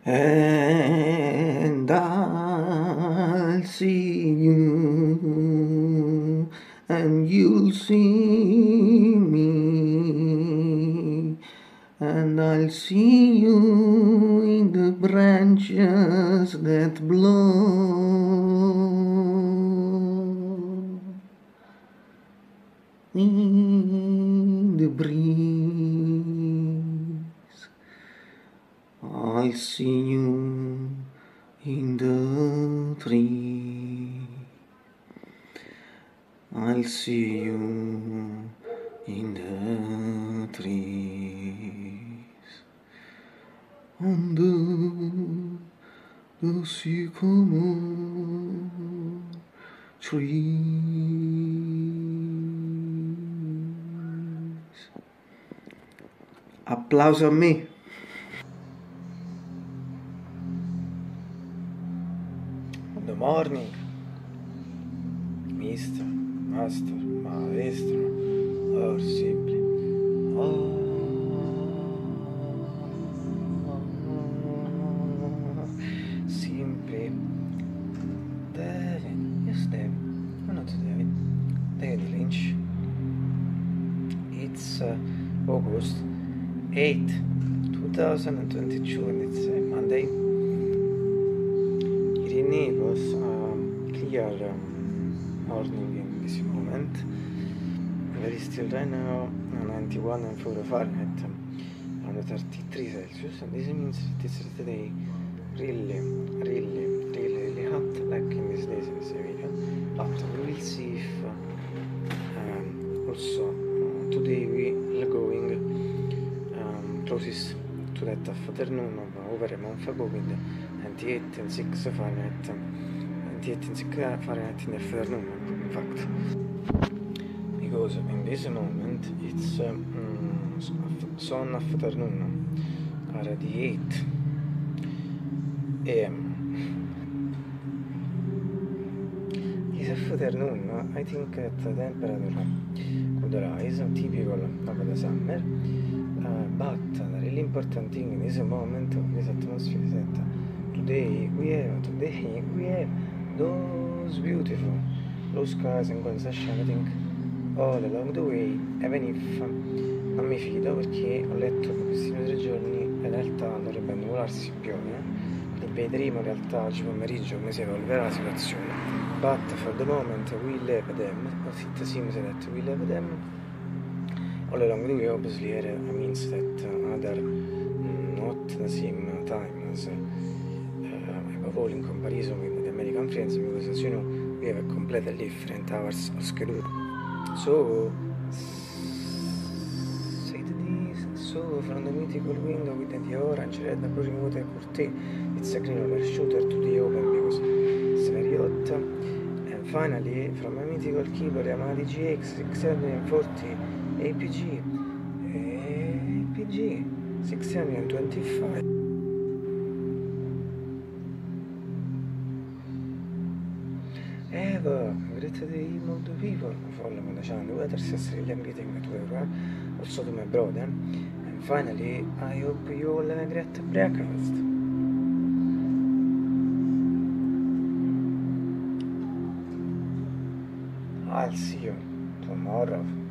And I'll see you, and you'll see me, and I'll see you in the branches that blow, in the breeze. I'll see you in the tree. I'll see you in the trees. Under the sycamore trees. Applauso a me. Good morning, Mr. Master, Maestro, or simply, simply, David, yes David, no not David, David Lynch. It's August 8th, 2022, and it's Monday. It enables clear morning in this moment. Very still right now, 91 and 4 Fahrenheit, around 33 Celsius, and this means it is today really hot, like in these days in this area. But we will see if also today we are going closest to that afternoon of over a month ago with 98 and 6 Fahrenheit, 98 and 6 Fahrenheit in the afternoon, in fact. Because in this moment it's sun afternoon, at the 8 a.m. This afternoon I think that the temperature could rise, typical of the summer, but the really important thing in this moment of this atmosphere is that today we have those beautiful blue skies and golden sunshine, I think, all along the way, even if non mi fido, perché ho letto che questi 2 o 3 giorni in realtà dovrebbe annuvolarsi più, quindi vedremo in realtà oggi pomeriggio come si evolverà la situazione. But for the moment we leave them, as it seems that we leave them all along the way. Obviously it means that other not the same time as above all in comparison with the American friends, because as you know we have a completely different hours of schedule. So say this, so from the mythical window with the orange red blue remote curtain, it's a green over shooter to the open because it's very hot. And finally from a mythical keyboard Yamaha GX 640 APG 625. Great day, multiple people follow me on the channel, whether it's I'm getting to everywhere, also to my brother. And finally, I hope you all have a great breakfast. I'll see you tomorrow.